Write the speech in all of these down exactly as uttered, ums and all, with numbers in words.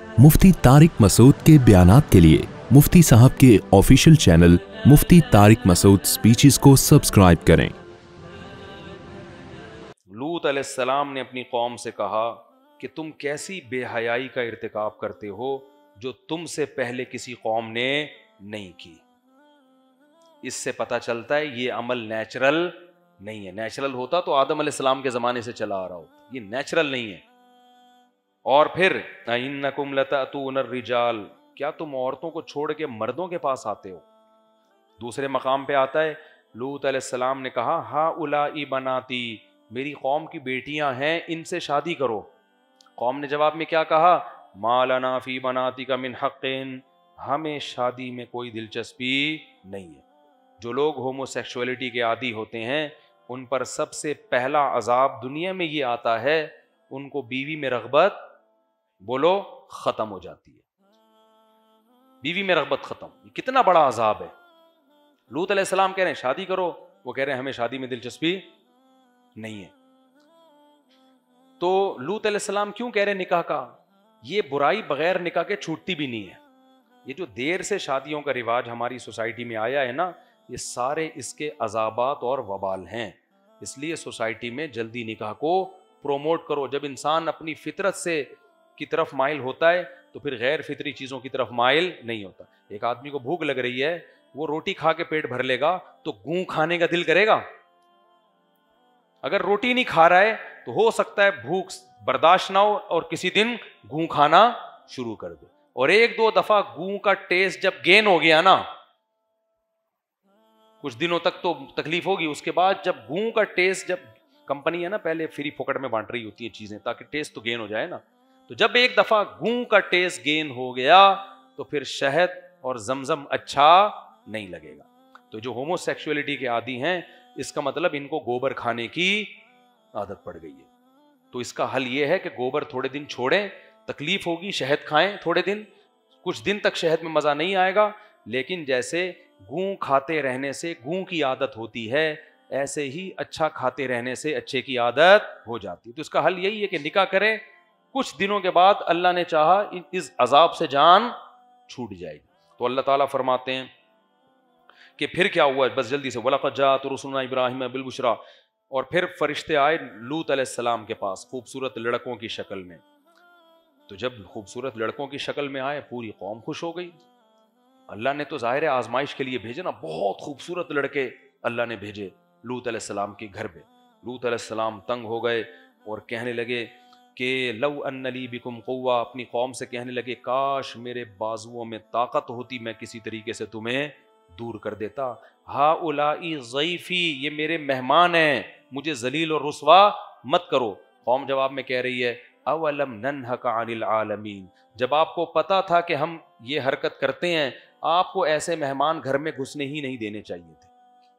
मुफ्ती तारिक मसूद के बयानात के लिए मुफ्ती साहब के official channel Mufti Tariq Masood speeches को सब्सक्राइब करें। लूत अलैहिस्सलाम ने अपनी कौम से कहा कि तुम कैसी बेहयाई का इर्तिकाब करते हो जो तुमसे पहले किसी कौम ने नहीं की। इससे पता चलता है ये अमल नेचुरल नहीं है। नेचुरल होता तो आदम अलैहिस्सलाम के ज़माने से चला आ रहा होता, ये नेचुरल नहीं है। और फिर इन्नकुम लतअतूनर रिजाल, क्या तुम औरतों को छोड़ के मर्दों के पास आते हो। दूसरे मकाम पे आता है लूत अलैहिस्सलाम ने कहा हा उलाई बनाती, मेरी कौम की बेटियां हैं, इनसे शादी करो। कौम ने जवाब में क्या कहा, मा लना फी बनाती का मिन हक़्क़िन, हमें शादी में कोई दिलचस्पी नहीं है। जो लोग होमोसेक्सुअलिटी के आदी होते हैं उन पर सबसे पहला अजाब दुनिया में ये आता है, उनको बीवी में रग़बत बोलो खत्म हो जाती है। बीवी में रग़बत खत्म, ये कितना बड़ा अजाब है। लूत अलैहिस्सलाम कह रहे हैं शादी करो, वो कह रहे हैं हमें शादी में दिलचस्पी नहीं है। तो लूत अलैहिस्सलाम क्यों कह रहे हैं निकाह का, ये बुराई बगैर निकाह के छूटती भी नहीं है। ये जो देर से शादियों का रिवाज हमारी सोसाइटी में आया है ना, ये सारे इसके अजाबात और वबाल हैं। इसलिए सोसाइटी में जल्दी निकाह को प्रोमोट करो। जब इंसान अपनी फितरत से की तरफ माइल होता है तो फिर गैर फितरी चीज़ों की तरफ माइल नहीं होता। एक आदमी को भूख लग रही है, वो रोटी खा के पेट भर लेगा तो गूं खाने का दिल करेगा। अगर रोटी नहीं खा रहा है तो हो सकता है भूख बर्दाश्त ना हो और किसी दिन गूं खाना शुरू कर दे। और एक दो दफा गूं का टेस्ट जब गेन हो गया ना, कुछ दिनों तक तो तकलीफ होगी, उसके बाद जब गूं का टेस्ट, जब कंपनी है ना पहले फ्री फोकट में बांट रही होती है चीजें ताकि टेस्ट तो गेन हो जाए ना, तो जब एक दफा गूं का टेस्ट गेन हो गया तो फिर शहद और जमजम अच्छा नहीं लगेगा। तो जो होमोसेक्सुअलिटी के आदी हैं, इसका मतलब इनको गोबर खाने की आदत पड़ गई है। तो इसका हल ये है कि गोबर थोड़े दिन छोड़ें, तकलीफ होगी, शहद खाएं थोड़े दिन, कुछ दिन तक शहद में मजा नहीं आएगा, लेकिन जैसे गूं खाते रहने से गूं की आदत होती है, ऐसे ही अच्छा खाते रहने से अच्छे की आदत हो जाती है। तो इसका हल यही है कि निकाह करें, कुछ दिनों के बाद अल्लाह ने चाहा इस अजाब से जान छूट जाएगी। तो अल्लाह ताला फरमाते हैं कि फिर क्या हुआ, बस जल्दी से, वलक़द जाअत रुसुलुना इब्राहीम बिल बुशरा, और फिर फरिश्ते आए लूत अलैहिस्सलाम के पास खूबसूरत लड़कों की शक्ल में। तो जब खूबसूरत लड़कों की शक्ल में आए पूरी कौम खुश हो गई। अल्लाह ने तो ज़ाहिर है आजमाइश के लिए भेजे ना, बहुत खूबसूरत लड़के अल्लाह ने भेजे लूत अलैहिस्सलाम के घर पे। लूत अलैहिस्सलाम तंग हो गए और कहने लगे कि लव अन्नली बिकुम क़ुव्वा, अपनी कौम से कहने लगे काश मेरे बाजुओं में ताकत होती, मैं किसी तरीके से तुम्हें दूर कर देता। हा उलाई ज़ईफ़ी, ये मेरे मेहमान हैं, मुझे जलील और रुसवा मत करो। कौम जवाब में कह रही है अवलम नन्हका अनिल आलमीन, जब आपको पता था कि हम ये हरकत करते हैं, आपको ऐसे मेहमान घर में घुसने ही नहीं देने चाहिए थे।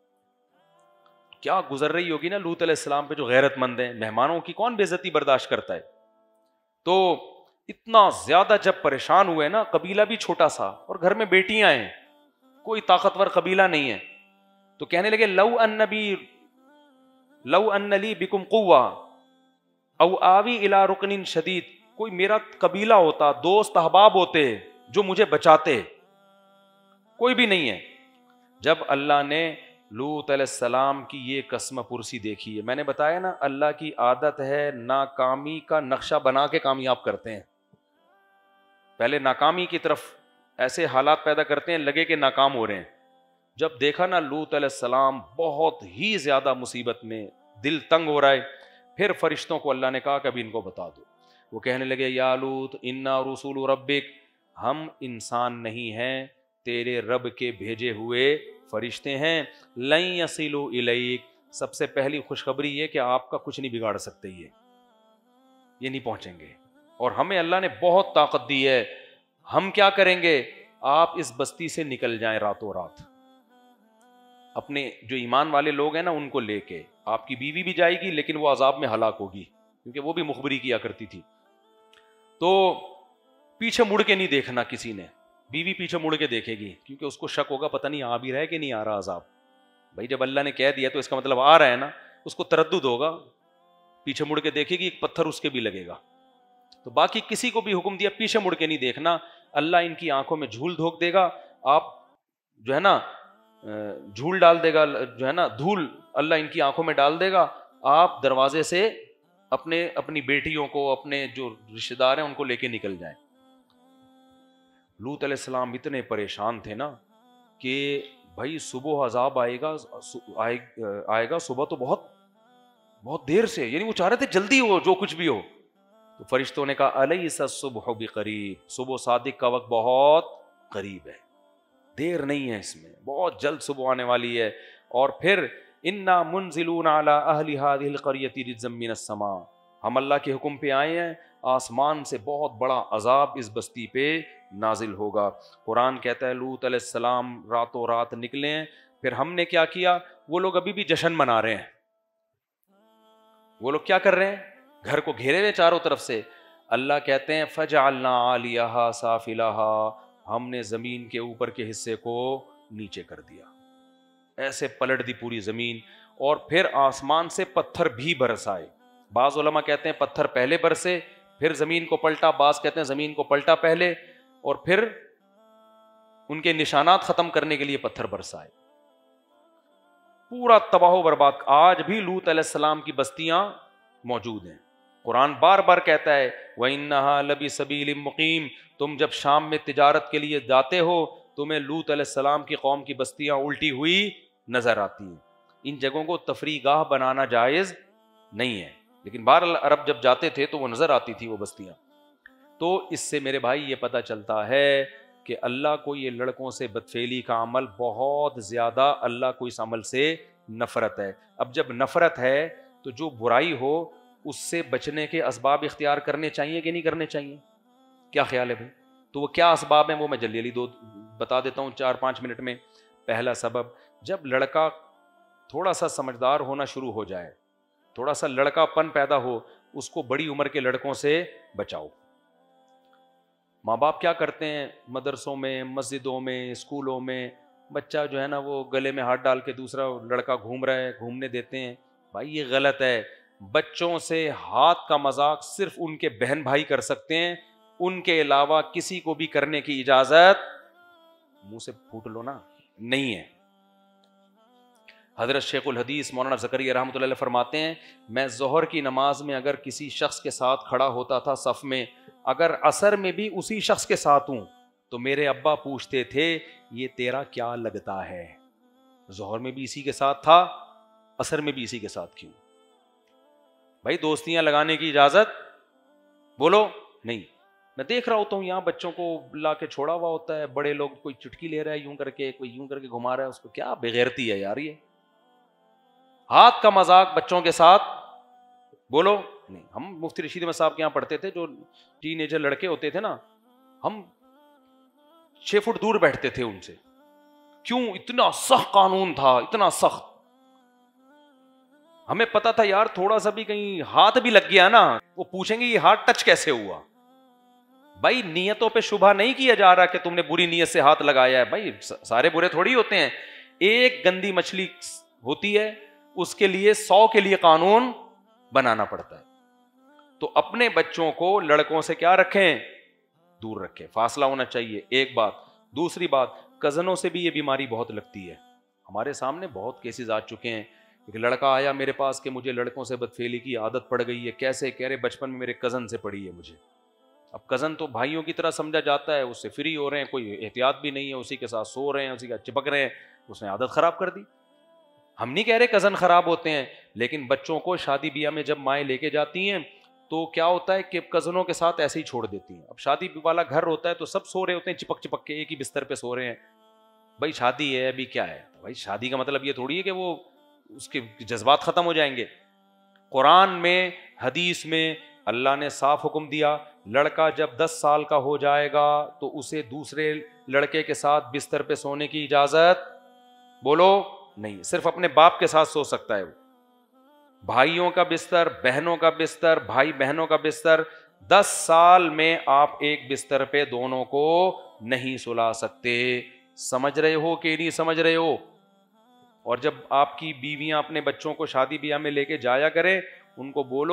क्या गुजर रही होगी ना लूत अलैहिस्सलाम पे, जो गैरतमंद हैं, मेहमानों की कौन बेइज्जती बर्दाश्त करता है। तो इतना ज्यादा जब परेशान हुए ना, कबीला भी छोटा सा और घर में बेटियां हैं, कोई ताकतवर कबीला नहीं है, तो कहने लगे लव अन्नबी लव अन्नली बिकुम कुव्वा औ आवी इला रुकनिन शदीद, कोई मेरा कबीला होता, दोस्त अहबाब होते जो मुझे बचाते, कोई भी नहीं है। जब अल्लाह ने लूत अलैहिस्सलाम की ये कसम पुरसी देखी है, मैंने बताया ना अल्लाह की आदत है नाकामी का नक्शा बना के कामयाब करते हैं। पहले नाकामी की तरफ ऐसे हालात पैदा करते हैं लगे कि नाकाम हो रहे हैं। जब देखा ना लूत अलैहिस्सलाम बहुत ही ज्यादा मुसीबत में, दिल तंग हो रहा है, फिर फरिश्तों को अल्लाह ने कहा कि अभी इनको बता दो। वो कहने लगे या लूत इन्ना रसूल रब्बिक, हम इंसान नहीं हैं, तेरे रब के भेजे हुए फरिश्ते हैं। लन यसिलु इलैक, सबसे पहली खुशखबरी ये कि आपका कुछ नहीं बिगाड़ सकते, ये ये नहीं पहुंचेंगे। और हमें अल्लाह ने बहुत ताकत दी है, हम क्या करेंगे, आप इस बस्ती से निकल जाएं रातों रात, अपने जो ईमान वाले लोग हैं ना उनको लेके। आपकी बीवी भी जाएगी लेकिन वो अजाब में हलाक होगी, क्योंकि वो भी मुखबरी किया करती थी। तो पीछे मुड़ के नहीं देखना किसी ने, बीवी पीछे मुड़ के देखेगी क्योंकि उसको शक होगा पता नहीं आ भी रहा है कि नहीं आ रहा अजाब। भाई जब अल्लाह ने कह दिया तो इसका मतलब आ रहा है ना, उसको तरद्दुद होगा, पीछे मुड़ के देखेगी, एक पत्थर उसके भी लगेगा। تو باقی کسی کو بھی حکم دیا پیچھے مڑ کے نہیں دیکھنا, اللہ ان کی آنکھوں میں جھول دھوک دے گا, آپ جو ہے نا جھول ڈال دے گا, جو ہے نا دھول اللہ ان کی آنکھوں میں ڈال دے گا, آپ دروازے سے اپنے اپنی بیٹیوں کو, اپنے جو رشتہ دار ہیں ان کو لے کے نکل جائیں. لوط علیہ السلام اتنے پریشان تھے نا کہ بھائی صبح عذاب آئے گا آئے گا صبح تو بہت بہت دیر سے, یعنی وہ چاہ رہے تھے جلدی ہو جو کچھ بھی ہو. تو فرشتوں نے کہا الیس الصبح بقریب, صبح صادق کا وقت بہت قریب ہے, دیر نہیں ہے اس میں, بہت جلد صبح آنے والی ہے. اور پھر انا منزلون علی اہل هذه القرية رجزا من السماء, ہم اللہ کے حکم پہ آئے ہیں, آسمان سے بہت بڑا عذاب اس بستی پہ نازل ہوگا. قرآن کہتا ہے لوط علیہ السلام راتوں رات نکلے ہیں, پھر ہم نے کیا کیا, وہ لوگ ابھی بھی جشن منا رہے ہیں. وہ لوگ کیا کر رہے ہیں, گھر کو گھیرے ہوئے چاروں طرف سے. اللہ کہتے ہیں فجعلنا عالیہا سافلہا, ہم نے زمین کے اوپر کے حصے کو نیچے کر دیا, ایسے پلٹ دی پوری زمین. اور پھر آسمان سے پتھر بھی برس آئے. بعض علماء کہتے ہیں پتھر پہلے برسے پھر زمین کو پلٹا, بعض کہتے ہیں زمین کو پلٹا پہلے اور پھر ان کے نشانات ختم کرنے کے لیے پتھر برسائے. پورا تباہ و برباد. آج بھی لوط علیہ السلام کی بستیاں موجود ہیں. قرآن بار بار کہتا ہے وَإِنَّهَا لَبِسَبِيلٍ مُقِيمٍ, تم جب شام میں تجارت کے لیے جاتے ہو تمہیں لوط علیہ السلام کی قوم کی بستیاں الٹی ہوئی نظر آتی ہیں. ان جگہوں کو تفریح گاہ بنانا جائز نہیں ہے, لیکن بہرحال عرب جب جاتے تھے تو وہ نظر آتی تھی وہ بستیاں. تو اس سے میرے بھائی یہ پتہ چلتا ہے کہ اللہ کو یہ لڑکوں سے بدفعلی کا عمل بہت زیادہ, اللہ کو اس عمل سے نفرت ہے. اب جب نفرت ہے تو جو برائی ہو اس سے بچنے کے اسباب اختیار کرنے چاہیے کہ نہیں کرنے چاہیے؟ کیا خیال ہے بھائی؟ تو وہ کیا اسباب ہیں وہ میں جلدی جلدی دو بتا دیتا ہوں چار پانچ منٹ میں. پہلا سبب, جب لڑکا تھوڑا سا سمجھدار ہونا شروع ہو جائے, تھوڑا سا لڑکا پن پیدا ہو, اس کو بڑی عمر کے لڑکوں سے بچاؤ. ماں باپ کیا کرتے ہیں, مدرسوں میں, مسجدوں میں, اسکولوں میں بچہ جو ہے نا وہ گلے میں ہاتھ ڈال کے دوسرا لڑکا گھوم رہا ہے گھومنے دیتے ہیں. بھائی یہ غلط ہے. بچوں سے ہاتھ کا مذاق صرف ان کے بہن بھائی کر سکتے ہیں, ان کے علاوہ کسی کو بھی کرنے کی اجازت منہ سے پھوٹ لو نا نہیں ہے. حضرت شیخ الحدیث مولانا زکریا رحمۃ اللہ علیہ فرماتے ہیں میں ظہر کی نماز میں اگر کسی شخص کے ساتھ کھڑا ہوتا تھا صف میں, اگر عصر میں بھی اسی شخص کے ساتھ ہوں تو میرے ابا پوچھتے تھے یہ تیرا کیا لگتا ہے, ظہر میں بھی اسی کے ساتھ تھا, عصر میں بھی اسی کے ساتھ کیوں؟ بھائی دوستیاں لگانے کی اجازت بولو نہیں. میں دیکھ رہا ہوتا ہوں یہاں بچوں کو لا کے چھوڑا ہوا ہوتا ہے, بڑے لوگ کوئی چٹکی لے رہا ہے یوں کر کے, کوئی یوں کر کے گھما رہا ہے, اس کو کیا بغیرتی ہے یار. یہ ہاتھ کا مذاق بچوں کے ساتھ بولو نہیں. ہم مفتی رشید احمد صاحب کے یہاں پڑھتے تھے, جو ٹین ایجر لڑکے ہوتے تھے نا, ہم چھ فٹ دور بیٹھتے تھے ان سے. کیوں؟ اتنا سخت قانون تھا, اتنا سخت. ہمیں پتا تھا یار تھوڑا سا بھی کہیں ہاتھ بھی لگ گیا نا وہ پوچھیں گے یہ ہاتھ ٹچ کیسے ہوا. بھائی نیتوں پہ شبہ نہیں کیا جا رہا کہ تم نے بری نیت سے ہاتھ لگایا ہے. بھائی سارے برے تھوڑی ہوتے ہیں. ایک گندی مچھلی ہوتی ہے اس کے لیے سو کے لیے قانون بنانا پڑتا ہے. تو اپنے بچوں کو لڑکوں سے کیا رکھیں, دور رکھیں, فاصلہ ہونا چاہیے. ایک بات. دوسری بات, کزنوں سے بھی یہ بیماری بہت لگتی ہے. ہمارے سامنے بہت کیسز آ چکے ہیں. ایک لڑکا آیا میرے پاس کہ مجھے لڑکوں سے بدفعلی کی عادت پڑ گئی ہے. کیسے؟ کہہ رہے بچپن میں میرے کزن سے پڑی ہے مجھے. اب کزن تو بھائیوں کی طرح سمجھا جاتا ہے, اس سے فری ہو رہے ہیں, کوئی احتیاط بھی نہیں ہے, اسی کے ساتھ سو رہے ہیں, اسی کا چپک رہے ہیں, اس نے عادت خراب کر دی. ہم نہیں کہہ رہے کزن خراب ہوتے ہیں, لیکن بچوں کو شادی بیاہ میں جب مائیں لے کے جاتی ہیں تو کیا ہوتا ہے کہ کزنوں کے ساتھ ایسے ہی چھوڑ دیتی ہیں. اب شادی والا گھر ہوتا ہے تو سب سو رہے ہوتے ہیں چپک چپک کے, ایک ہی بستر پہ سو رہے ہیں. بھائی شادی ہے ابھی کیا ہے, بھائی شادی کا مطلب یہ تھوڑی ہے کہ وہ اس کے جذبات ختم ہو جائیں گے. قرآن میں حدیث میں اللہ نے صاف حکم دیا, لڑکا جب دس سال کا ہو جائے گا تو اسے دوسرے لڑکے کے ساتھ بستر پہ سونے کی اجازت بولو نہیں, صرف اپنے باپ کے ساتھ سو سکتا ہے. وہ بھائیوں کا بستر, بہنوں کا بستر, بھائی بہنوں کا بستر, دس سال میں آپ ایک بستر پہ دونوں کو نہیں سلا سکتے. سمجھ رہے ہو کہ نہیں سمجھ رہے ہو؟ اور جب آپ کی بیویاں اپنے بچوں کو شادی بیاہ میں لے کے جایا کریں, ان کو بولو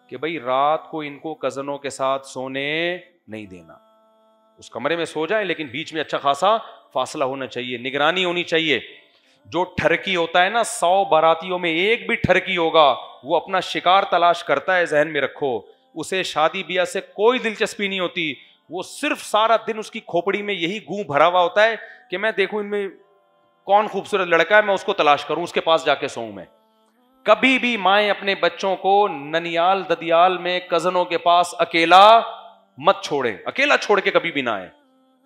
کہ بھائی رات کو ان کو کزنوں کے ساتھ سونے نہیں دینا. اس کمرے میں سو جائے لیکن بیچ میں اچھا خاصا فاصلہ ہونا چاہیے, نگرانی ہونی چاہیے. جو ٹھرکی ہوتا ہے نا, سو باراتیوں میں ایک بھی ٹھرکی ہوگا وہ اپنا شکار تلاش کرتا ہے, ذہن میں رکھو. اسے شادی بیاہ سے کوئی دلچسپی نہیں ہوتی, وہ صرف سارا دن اس کی کھوپڑی میں یہی گوں بھرا ہوا ہوتا ہے کہ میں دیکھوں ان میں کون خوبصورت لڑکا ہے, میں اس کو تلاش کروں, اس کے پاس جا کے سوؤں میں. کبھی بھی مائیں اپنے بچوں کو ننیال ددیال میں کزنوں کے پاس اکیلا مت چھوڑیں, اکیلا چھوڑ کے کبھی بھی نہ آئے.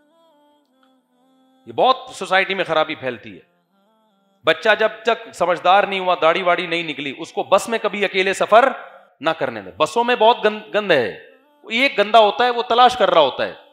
یہ بہت سوسائٹی میں خرابی پھیلتی ہے. بچہ جب تک سمجھدار نہیں ہوا, داڑھی واڑی نہیں نکلی, اس کو بس میں کبھی اکیلے سفر نہ کرنے دیں. بسوں میں بہت گند گند ہے, ایک گندا ہوتا ہے وہ تلاش کر رہا ہوتا ہے.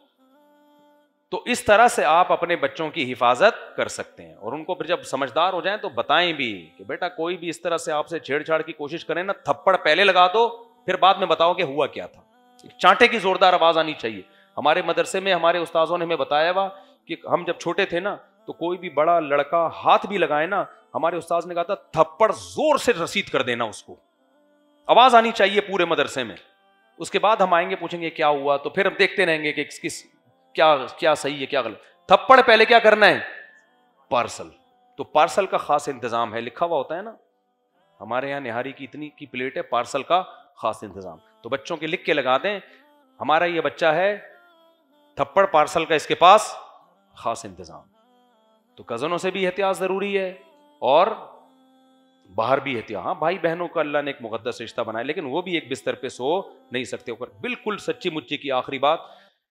تو اس طرح سے آپ اپنے بچوں کی حفاظت کر سکتے ہیں, اور ان کو پھر جب سمجھدار ہو جائیں تو بتائیں بھی کہ بیٹا کوئی بھی اس طرح سے آپ سے چھیڑ چھاڑ کی کوشش کریں نا, تھپڑ پہلے لگا دو, پھر بعد میں بتاؤ کہ ہوا کیا تھا. چانٹے کی زوردار آواز آنی چاہیے. ہمارے مدرسے میں ہمارے استاذوں نے ہمیں بتایا ہوا کہ ہم جب چھوٹے تھے نا تو کوئی بھی بڑا لڑکا ہاتھ بھی لگائے نا, ہمارے استاذ نے کہا تھا تھپڑ زور سے رسید کر دینا, اس کو آواز آنی چاہیے پورے مدرسے میں. اس کے بعد ہم آئیں گے پوچھیں گے کیا ہوا, تو پھر ہم دیکھتے رہیں گے کہ کس کس کیا کیا صحیح ہے کیا غلط. تھپڑ پہلے کیا کرنا ہے, پارسل. تو پارسل کا خاص انتظام ہے, لکھا ہوا ہوتا ہے نا ہمارے یہاں نہاری کی اتنی کی پلیٹ ہے, پارسل کا خاص انتظام. تو بچوں کے لکھ کے لگا دیں ہمارا یہ بچہ ہے, تھپڑ پارسل کا اس کے پاس خاص انتظام. تو کزنوں سے بھی احتیاط ضروری ہے اور باہر بھی احتیاط. ہاں بھائی بہنوں کا اللہ نے ایک مقدس رشتہ بنایا, لیکن وہ بھی ایک بستر پہ سو نہیں سکتے. اوپر بالکل سچی مچی کی آخری بات,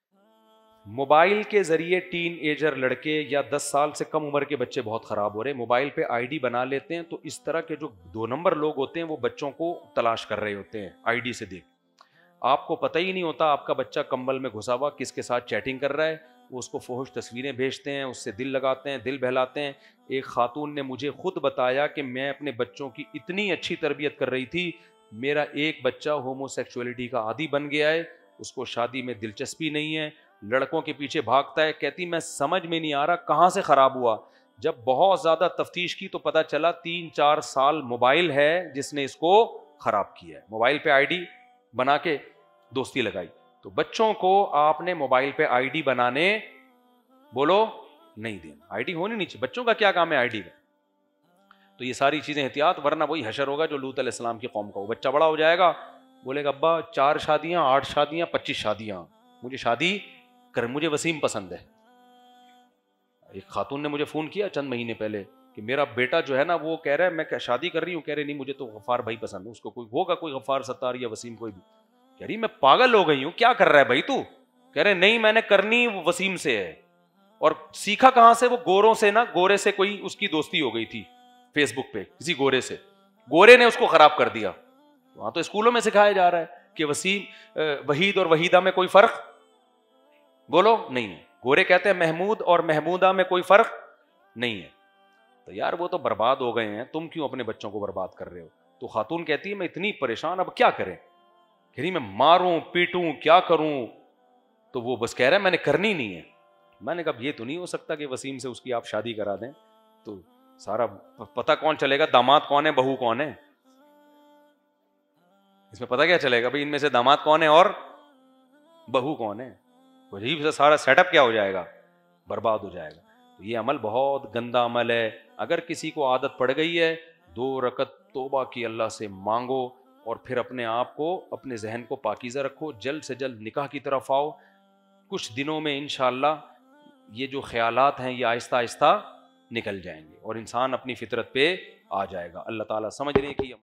موبائل کے ذریعے ٹین ایجر لڑکے یا دس سال سے کم عمر کے بچے بہت خراب ہو رہے ہیں. موبائل پہ آئی ڈی بنا لیتے ہیں, تو اس طرح کے جو دو نمبر لوگ ہوتے ہیں وہ بچوں کو تلاش کر رہے ہوتے ہیں آئی ڈی سے دیکھ. آپ کو پتہ ہی نہیں ہوتا آپ کا بچہ کمبل میں گھسا ہوا کس کے ساتھ چیٹنگ کر رہا ہے. وہ اس کو فحش تصویریں بھیجتے ہیں, اس سے دل لگاتے ہیں, دل بہلاتے ہیں. ایک خاتون نے مجھے خود بتایا کہ میں اپنے بچوں کی اتنی اچھی تربیت کر رہی تھی, میرا ایک بچہ ہومو سیکسولیٹی کا عادی بن گیا ہے, اس کو شادی میں دلچسپی نہیں ہے, لڑکوں کے پیچھے بھاگتا ہے. کہتی میں سمجھ میں نہیں آ رہا کہاں سے خراب ہوا. جب بہت زیادہ تفتیش کی تو پتا چلا تین چار سال موبائل ہے جس نے اس کو خراب کیا ہے. موبائل پہ آئی ڈی بنا کے دوستی لگائی. تو بچوں کو آپ نے موبائل پہ آئی ڈی بنانے بولو نہیں دینا. آئی ڈی ہونی نہیں چاہیے, بچوں کا کیا کام ہے آئی ڈی کا. تو یہ ساری چیزیں احتیاط, ورنہ وہی حشر ہوگا جو لوط علیہ السلام کی قوم کا. وہ بچہ بڑا ہو جائے گا, بولے گا ابا چار شادیاں, آٹھ شادیاں, پچیس شادیاں, مجھے شادی کر, مجھے وسیم پسند ہے. ایک خاتون نے مجھے فون کیا چند مہینے پہلے کہ میرا بیٹا جو ہے نا وہ کہہ رہا ہے میں شادی کر رہی ہوں, کہہ رہے نہیں مجھے تو غفار بھائی پسند ہے. اس کو کوئی ہوگا کوئی غفار ستار یا وسیم کوئی بھی. کہہ رہی میں پاگل ہو گئی ہوں, کیا کر رہا ہے بھائی تو. کہہ رہے نہیں میں نے کرنی وسیم سے ہے. اور سیکھا کہاں سے, وہ گوروں سے نا, گورے سے کوئی اس کی دوستی ہو گئی تھی فیس بک پہ کسی گورے سے, گورے نے اس کو خراب کر دیا. وہاں تو اسکولوں میں سکھایا جا رہا ہے کہ وسیم وحید اور وحیدہ میں کوئی فرق بولو نہیں ہے. گورے کہتے ہیں محمود اور محمودہ میں کوئی فرق نہیں ہے. تو یار وہ تو برباد ہو گئے ہیں, تم کیوں اپنے بچوں کو برباد کر رہے ہو. تو خاتون کہتی ہے میں اتنی پریشان, اب کیا کریں, کہ نہیں میں ماروں پیٹوں کیا کروں. تو وہ بس کہہ رہا ہے میں نے کرنی نہیں ہے. میں نے کہا یہ تو نہیں ہو سکتا کہ وسیم سے اس کی آپ شادی کرا دیں, تو سارا پتہ کون چلے گا داماد کون ہے بہو کون ہے, اس میں پتہ کیا چلے گا بھائی ان میں سے داماد کون ہے اور بہو کون ہے. عجیب سے سارا سیٹ اپ کیا ہو جائے گا, برباد ہو جائے گا. تو یہ عمل بہت گندا عمل ہے. اگر کسی کو عادت پڑ گئی ہے, دو رکعت توبہ کی اللہ سے مانگو, اور پھر اپنے آپ کو اپنے ذہن کو پاکیزہ رکھو, جلد سے جلد نکاح کی طرف آؤ. کچھ دنوں میں انشاءاللہ یہ جو خیالات ہیں یہ آہستہ آہستہ نکل جائیں گے اور انسان اپنی فطرت پہ آ جائے گا. اللہ تعالیٰ سمجھ رہے کہ